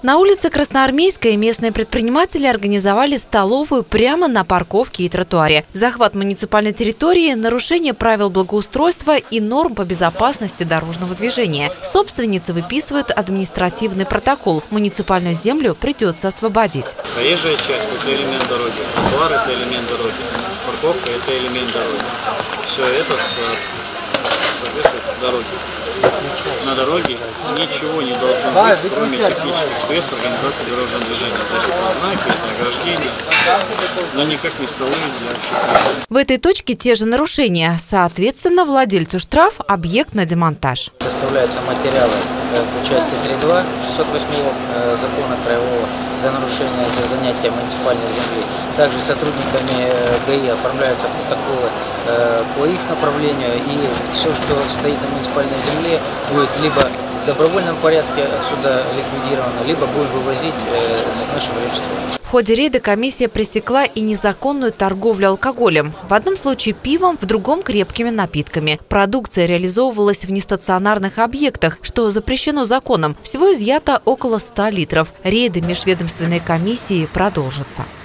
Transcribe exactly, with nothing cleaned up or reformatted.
На улице Красноармейской местные предприниматели организовали столовую прямо на парковке и тротуаре. Захват муниципальной территории, нарушение правил благоустройства и норм по безопасности дорожного движения. Собственницы выписывают административный протокол. Муниципальную землю придется освободить. Проезжая часть – это элемент дороги, тротуар – это элемент дороги, парковка – это элемент дороги. Все это соответствует дороге. На дороге ничего не должно быть, кроме технических средств организации дорожного движения. То есть это знаки, это ограждения, но никак не столы для общественности. В этой точке те же нарушения. Соответственно, владельцу штраф, объект на демонтаж. Составляются материалы по части три точка два шестьсот восьмого закона краевого за нарушение за занятие муниципальной земли. Также сотрудниками ГАИ оформляются протоколы по их направлению, и все, что стоит на муниципальной земле, будет либо в добровольном порядке отсюда ликвидировано, либо будет вывозить с нашего регистра. В ходе рейда комиссия пресекла и незаконную торговлю алкоголем. В одном случае пивом, в другом крепкими напитками. Продукция реализовывалась в нестационарных объектах, что запрещено законом. Всего изъято около ста литров. Рейды межведомственной комиссии продолжатся.